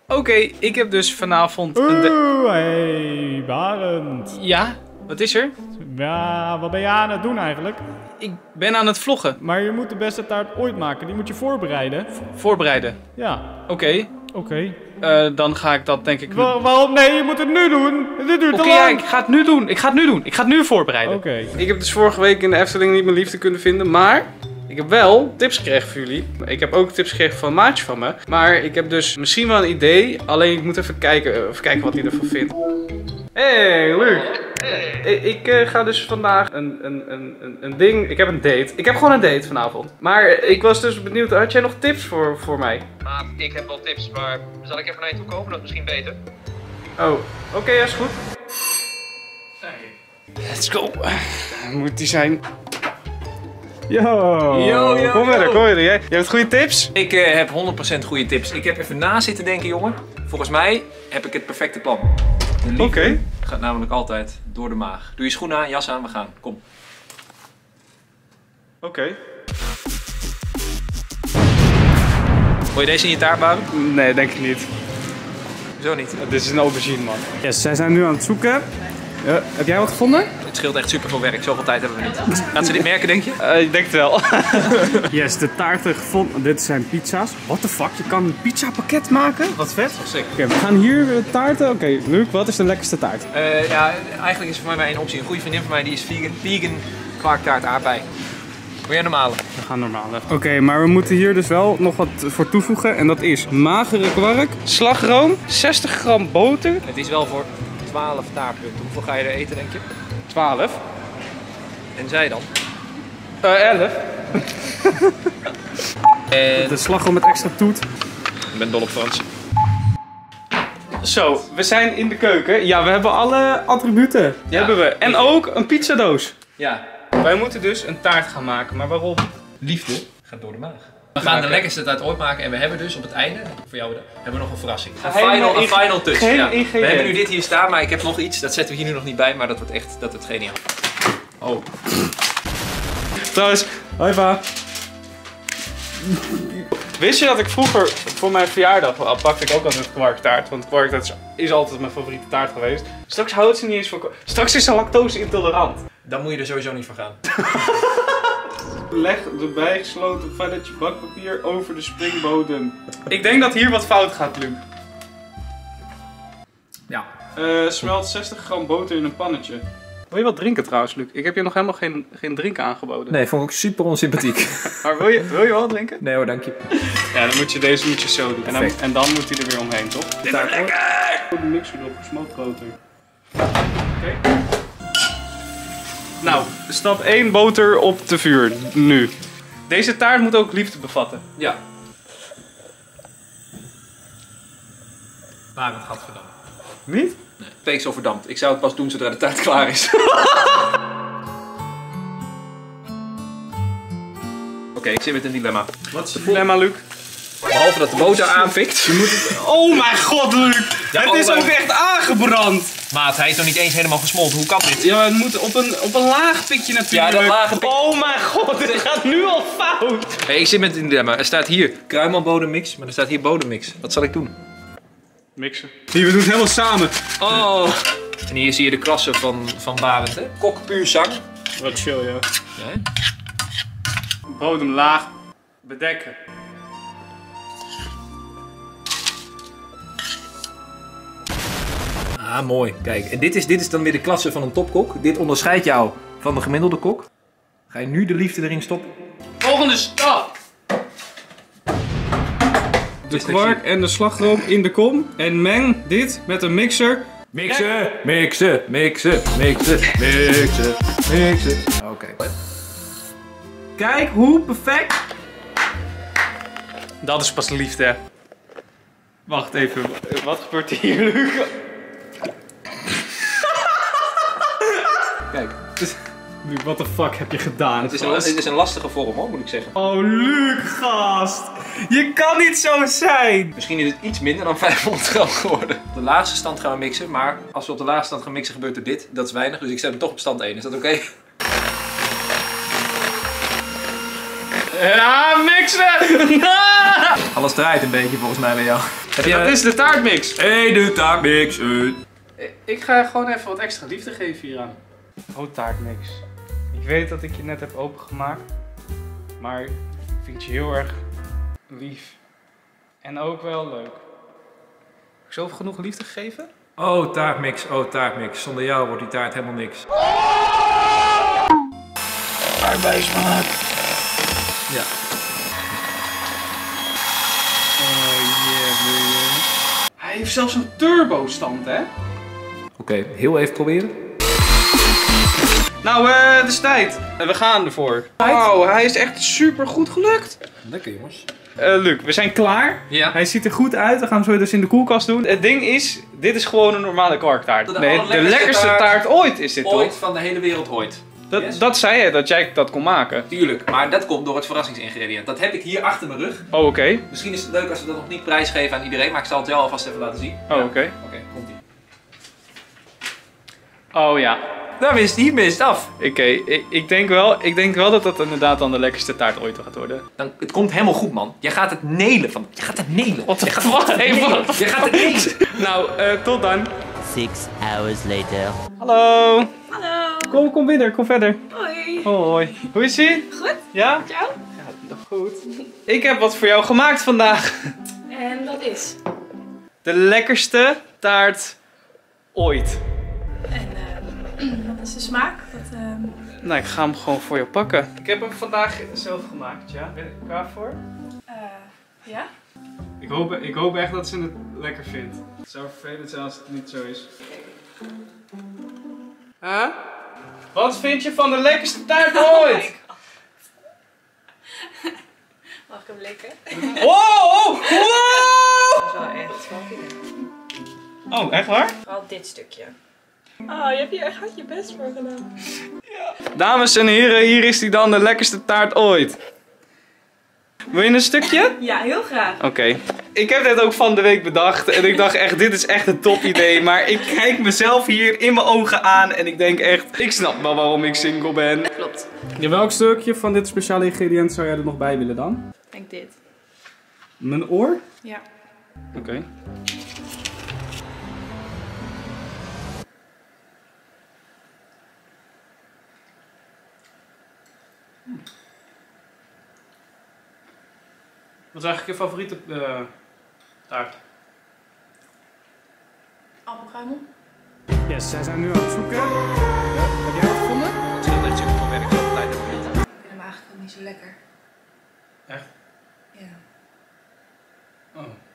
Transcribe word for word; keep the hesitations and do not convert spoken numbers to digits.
Oké, okay, ik heb dus vanavond een... Oeh, hey, Barend. Ja? Wat is er? Ja, wat ben je aan het doen eigenlijk? Ik ben aan het vloggen. Maar je moet de beste taart ooit maken. Die moet je voorbereiden. V voorbereiden? Ja. Oké. Okay. Oké. Okay. Uh, dan ga ik dat denk ik... Wa waarom? Nee, je moet het nu doen. Dit duurt Oké, te lang. ja, ik ga het nu doen. Ik ga het nu doen. Ik ga het nu voorbereiden. Oké. Okay. Ik heb dus vorige week in de Efteling niet mijn liefde kunnen vinden, maar... Ik heb wel tips gekregen voor jullie. Ik heb ook tips gekregen van een maatje van me. Maar ik heb dus misschien wel een idee. Alleen ik moet even kijken, even kijken wat hij ervan vindt. Hey, Luc. Hey. Ik uh, ga dus vandaag een, een, een, een ding... Ik heb een date. Ik heb gewoon een date vanavond. Maar ik was dus benieuwd. Had jij nog tips voor, voor mij? Maat, ik heb wel tips. Maar zal ik even naar je toe komen? Dat is misschien beter. Oh, oké, okay, ja, is goed. Hey. Let's go. Moet die zijn... Yo. Yo, yo, kom verder, kom verder. Jij, jij hebt goede tips? Ik uh, heb honderd procent goede tips. Ik heb even na zitten denken, jongen. Volgens mij heb ik het perfecte plan. Oké. Okay. Gaat namelijk altijd door de maag. Doe je schoenen aan, jas aan, we gaan. Kom. Oké. Okay. Wil je deze in je taart bouwen? Nee, denk ik niet. Zo niet? Dit is een aubergine, man. Yes, zij zijn nu aan het zoeken. Uh, heb jij wat gevonden? Het scheelt echt super veel werk. Zoveel tijd hebben we niet. Gaat ze dit merken, denk je? Uh, ik denk het wel. Yes, de taarten gevonden. Dit zijn pizza's. What the fuck? Je kan een pizza pakket maken? Wat vet. Oké, okay, we gaan hier taarten. Oké, okay, Luc, wat is de lekkerste taart? Uh, ja, eigenlijk is er voor mij één optie. Een goede vriendin van mij die is vegan. Vegan kwarktaart aardbei. Wil jij normale? We gaan normale. Oké, okay, maar we moeten hier dus wel nog wat voor toevoegen. En dat is magere kwark, slagroom, zestig gram boter. Het is wel voor twaalf taartpunten. Hoeveel ga je er eten, denk je? twaalf. En zij dan? Uh, elf. en... De slagroom met extra toet. Ik ben dol op Frans. Zo, we zijn in de keuken. Ja, we hebben alle attributen. Die ja. hebben we. En ook een pizzadoos. Ja. Wij moeten dus een taart gaan maken, maar waarom? Liefde gaat door de maag. We gaan de lekkerste taart ooit maken en we hebben dus op het einde, voor jou, hebben we nog een verrassing. Een final, een final touch. Ja. We hebben nu dit hier staan, maar ik heb nog iets, dat zetten we hier nu nog niet bij, maar dat wordt echt, dat wordt geniaal. Oh. Trouwens, hoi pa. Wist je dat ik vroeger voor mijn verjaardag pakte ik ook altijd kwarktaart, want kwarktaart is altijd mijn favoriete taart geweest. Straks houdt ze niet eens voor. Straks is ze lactose intolerant. Dan moet je er sowieso niet voor gaan. Leg de bijgesloten velletje bakpapier over de springbodem. Ik denk dat hier wat fout gaat, Luc. Ja. Uh, smelt zestig gram boter in een pannetje. Wil je wat drinken trouwens, Luc? Ik heb je nog helemaal geen, geen drinken aangeboden. Nee, vond ik ook super onsympathiek. Maar wil je, wil je wel drinken? Nee hoor, dank je. Ja, dan moet je deze moet je zo doen. En dan, en dan moet hij er weer omheen, toch? Dit is lekker! De mixer erop, gesmolten boter. Oké. Okay. Nou, stap één boter op de vuur, nu. Deze taart moet ook liefde bevatten. Ja. Maar het gaat verdampt. Niet? Nee, het is al verdampt. Ik zou het pas doen zodra de taart klaar is. Oké, okay, ik zit met een dilemma. Wat is het dilemma, Luc? Behalve dat de boter aanpikt. Je moet het... Oh mijn god, Luc! Ja, het is ook echt aangebrand! Maat, hij is nog niet eens helemaal gesmolten. Hoe kan dit? Ja, het moet op een, op een laag pitje natuurlijk. Ja, dat lage pitje. Oh mijn god, dit gaat nu al fout! Hey, ik zit met een dilemma. Er staat hier kruimelbodemmix, maar er staat hier bodemmix. Wat zal ik doen? Mixen. Hier, we doen het helemaal samen. Oh! En hier zie je de klasse van, van Barend, hè? Kok puur zang. Wat chill, ja. Ja, bodem laag bedekken. Ah, mooi. Kijk, en dit is, dit is dan weer de klasse van een topkok. Dit onderscheidt jou van de gemiddelde kok. Ga je nu de liefde erin stoppen? Volgende stap! De kwark en de slagroom in de kom. En meng dit met een mixer. Mixen, mixen, mixen, mixen, mixen, mixen. Oké. Okay. Kijk hoe perfect. Dat is pas liefde. Wacht even, wat gebeurt hier, Luc? Kijk. Luc, what the fuck heb je gedaan? Het is, een, het is een lastige vorm hoor, moet ik zeggen. Oh, Luc, gast. Je kan niet zo zijn. Misschien is het iets minder dan vijfhonderd gram geworden. Op de laagste stand gaan we mixen, maar als we op de laagste stand gaan mixen gebeurt er dit. Dat is weinig, dus ik zet hem toch op stand één. Is dat oké? Okay? Ja, mixen! Alles draait een beetje volgens mij bij jou. Heb je... Dat is de taartmix. Hey, de taartmix. Ik ga gewoon even wat extra liefde geven hieraan. Oh, taartmix. Ik weet dat ik je net heb opengemaakt. Maar ik vind je heel erg lief. En ook wel leuk. Heb ik zo genoeg liefde gegeven? Oh, taartmix. Oh, taartmix. Zonder jou wordt die taart helemaal niks. Arbeidsmaat. Ja. Oh yeah, man. Hij heeft zelfs een turbo stand, hè? Oké, okay, heel even proberen. Nou, uh, het is tijd. We gaan ervoor. Wauw, hij is echt super goed gelukt. Lekker jongens. Uh, Luc, we zijn klaar. Ja. Hij ziet er goed uit. We gaan hem zo dus in de koelkast doen. Het ding is, dit is gewoon een normale kwarktaart. De nee, de lekkerste taart, taart ooit is dit ooit toch? van de hele wereld ooit. Dat, Yes. dat zei je, dat jij dat kon maken. Tuurlijk, maar dat komt door het verrassingsingrediënt. Dat heb ik hier achter mijn rug. Oh, oké. Okay. Misschien is het leuk als we dat nog niet prijsgeven aan iedereen, maar ik zal het jou alvast even laten zien. Oh, oké. Okay. Oké, okay, komt ie. Oh ja. Daar mist hier mist af. Oké, okay. ik, ik, denk wel, ik denk wel dat dat inderdaad dan de lekkerste taart ooit gaat worden. Dan, het komt helemaal goed, man. Je gaat het nelen van. Je gaat het nelen. Wat de fuck? Je gaat het nelen. Nou, uh, tot dan. Six hours later. Hallo. Hallo. Kom, kom verder, kom verder. Hoi. Hoi. Hoe is ie? Goed. Ja? Met jou? Ja, goed. Ik heb wat voor jou gemaakt vandaag. En dat is? De lekkerste taart ooit. En uh, wat is de smaak? Dat, uh... Nou, ik ga hem gewoon voor je pakken. Ik heb hem vandaag zelf gemaakt, ja. Ben je er klaar voor? Uh, ja? Ik hoop, ik hoop echt dat ze het lekker vindt. Het zou vervelend zijn als het niet zo is. Huh? Wat vind je van de lekkerste taart ooit? Mag ik hem likken? Wow! Wow! Dat is wel echt wel. Oh, echt waar? Vooral dit stukje. Oh, je hebt hier echt hard je best voor gedaan. Ja. Dames en heren, hier is die dan, de lekkerste taart ooit. Wil je een stukje? Ja, heel graag. Oké. Okay. Ik heb dit ook van de week bedacht en ik dacht echt, dit is echt een top idee. Maar ik kijk mezelf hier in mijn ogen aan en ik denk echt, ik snap wel waarom ik single ben. Klopt. Ja, welk stukje van dit speciale ingrediënt zou jij er nog bij willen dan? Ik denk dit. Mijn oor? Ja. Oké. Okay. Wat is eigenlijk je favoriete uh, taart? Appelkruimel. Yes, zij zijn nu aan het zoeken. Ja, heb jij wat gevonden? Het scheelt dat je van werk de tijd hebt niet. Ik vind hem eigenlijk ook niet zo lekker. Echt? Ja. Oh.